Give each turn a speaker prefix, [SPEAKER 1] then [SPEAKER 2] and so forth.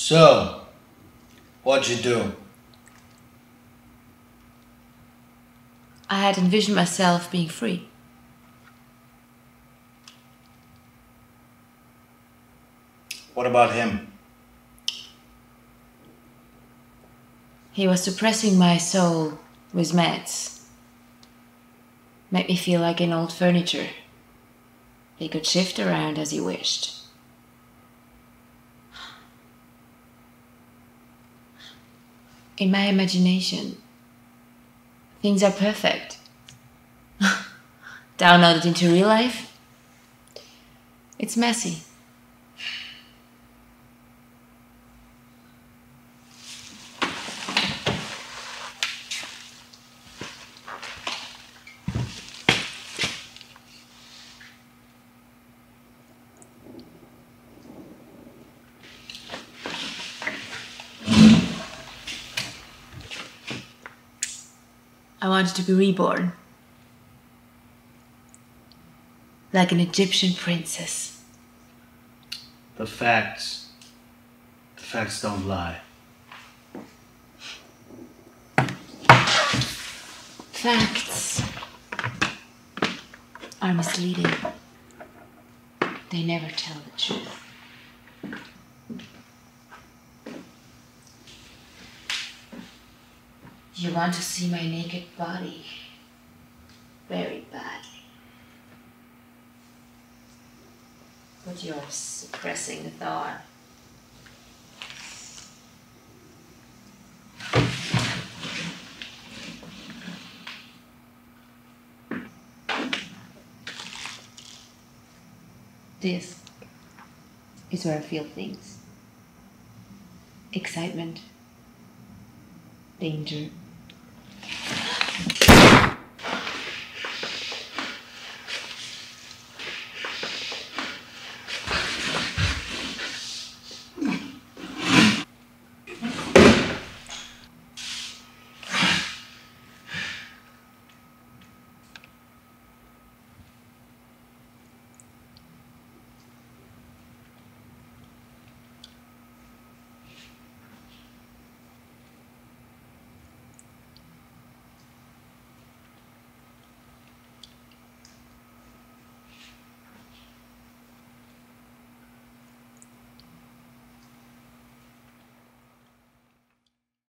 [SPEAKER 1] So, what'd you do?
[SPEAKER 2] I had envisioned myself being free.
[SPEAKER 1] What about him?
[SPEAKER 2] He was suppressing my soul with meds. Made me feel like an old furniture. He could shift around as he wished. In my imagination, things are perfect. Downloaded into real life, it's messy. I wanted to be reborn. Like an Egyptian princess.
[SPEAKER 1] The facts don't lie.
[SPEAKER 2] Facts are misleading. They never tell the truth. You want to see my naked body very badly. But you're suppressing the thought. This is where I feel things. Excitement, danger,